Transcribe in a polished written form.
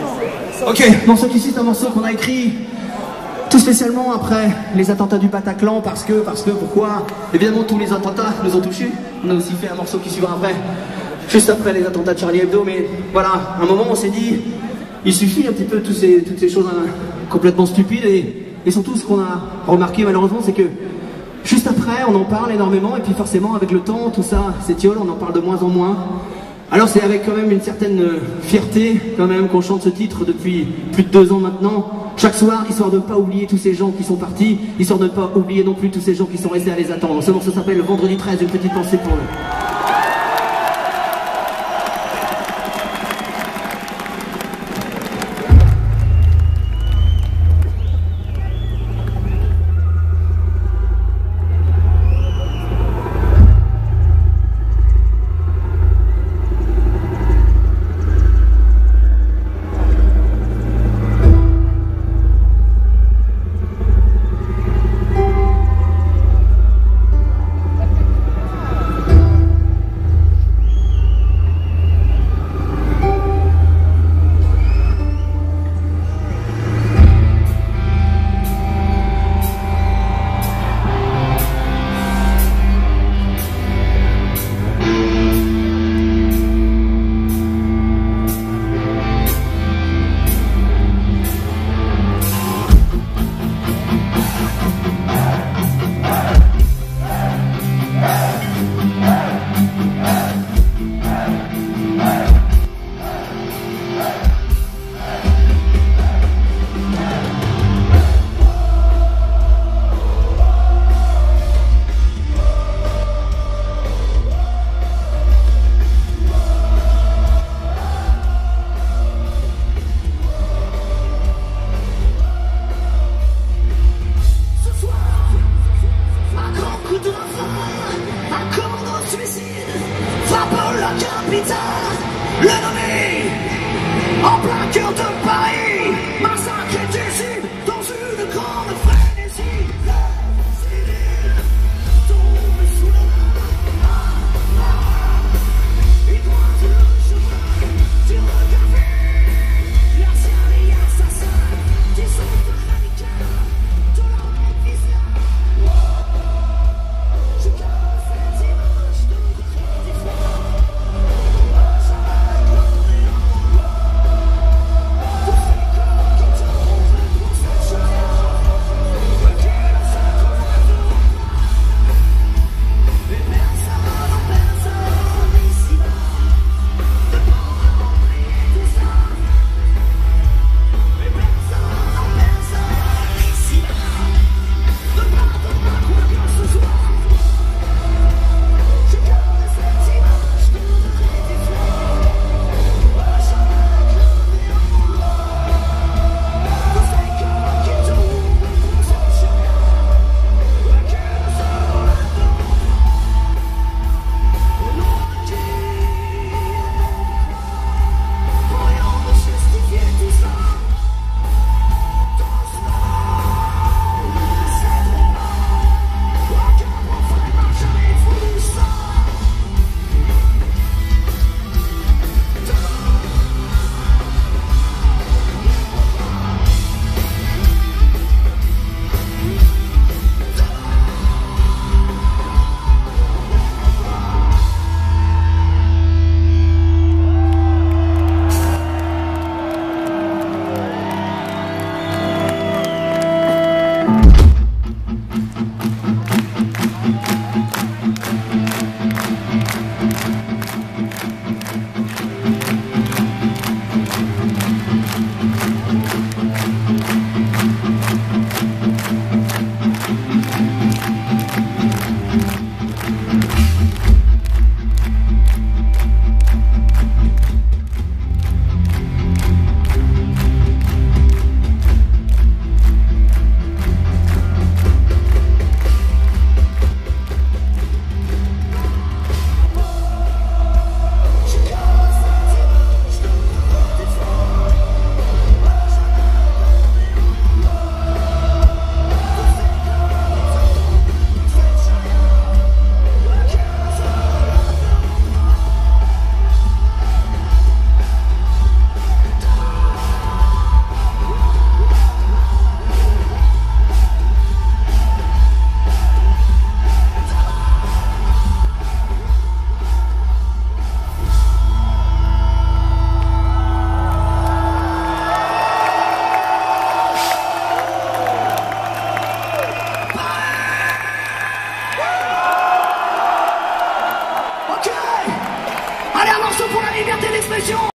Ok, morceau qui suit, c'est un morceau qu'on a écrit tout spécialement après les attentats du Bataclan, parce que, pourquoi? Évidemment, tous les attentats nous ont touchés. On a aussi fait un morceau qui suivra après, juste après les attentats de Charlie Hebdo, mais voilà, à un moment on s'est dit, il suffit un petit peu de toutes ces choses complètement stupides, et surtout ce qu'on a remarqué malheureusement, c'est que juste après, on en parle énormément, et puis forcément avec le temps, tout ça s'étiole, on en parle de moins en moins. Alors c'est avec quand même une certaine fierté quand même qu'on chante ce titre depuis plus de 2 ans maintenant, chaque soir, histoire de ne pas oublier tous ces gens qui sont partis, histoire de ne pas oublier non plus tous ces gens qui sont restés à les attendre. Ce morceau s'appelle Vendredi 13, une petite pensée pour eux.